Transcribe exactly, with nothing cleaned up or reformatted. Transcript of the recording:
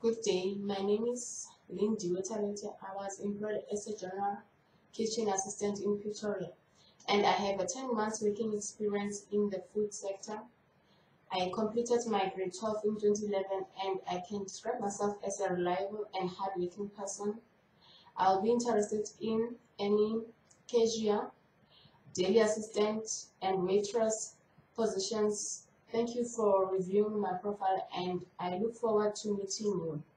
Good day, my name is Lindiwe Thabethe. I was employed as a general kitchen assistant in Pretoria, and I have a ten months working experience in the food sector. I completed my grade twelve in twenty eleven, and I can describe myself as a reliable and hardworking person. I'll be interested in any cashier, daily assistant, and waitress positions. Thank you for reviewing my profile, and I look forward to meeting you.